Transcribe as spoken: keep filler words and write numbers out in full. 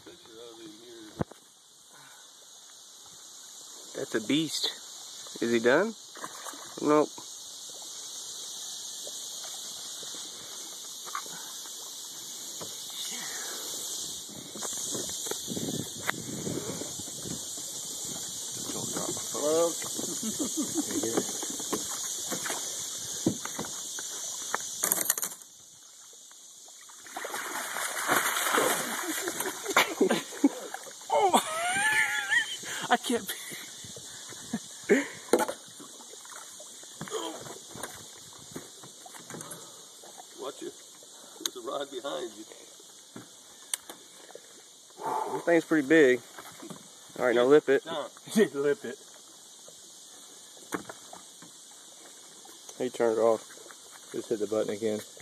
That's a beast. Is he done? Nope. Hello. Oh! I can't. Watch it. There's a rod behind you. This thing's pretty big. All right, now lip it. No, just lip it. He turned it off. Just hit the button again.